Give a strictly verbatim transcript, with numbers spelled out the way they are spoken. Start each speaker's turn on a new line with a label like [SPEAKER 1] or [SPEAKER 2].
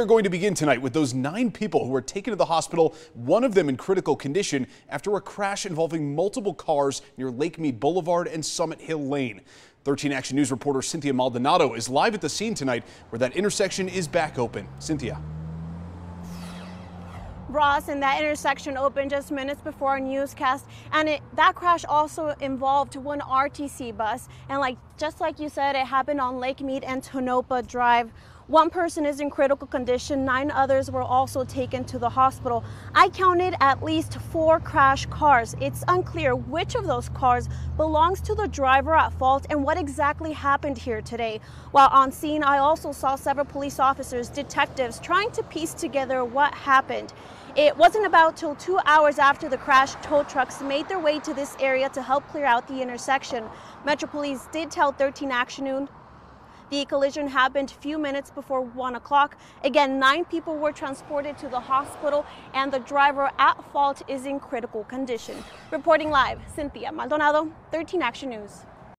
[SPEAKER 1] We're going to begin tonight with those nine people who were taken to the hospital, one of them in critical condition after a crash involving multiple cars near Lake Mead Boulevard and Summit Hill Lane. thirteen Action News reporter Cynthia Maldonado is live at the scene tonight where that intersection is back open. Cynthia.
[SPEAKER 2] Ross, and that intersection opened just minutes before our newscast, and it, that crash also involved one R T C bus, and like just like you said, it happened on Lake Mead and Tonopah Drive. One person is in critical condition, nine others were also taken to the hospital. I counted at least four crash cars. It's unclear which of those cars belongs to the driver at fault and what exactly happened here today. While on scene, I also saw several police officers, detectives trying to piece together what happened. It wasn't about till two hours after the crash, tow trucks made their way to this area to help clear out the intersection. Metro Police did tell thirteen Action News the collision happened a few minutes before one o'clock. Again, nine people were transported to the hospital and the driver at fault is in critical condition. Reporting live, Cynthia Maldonado, thirteen Action News.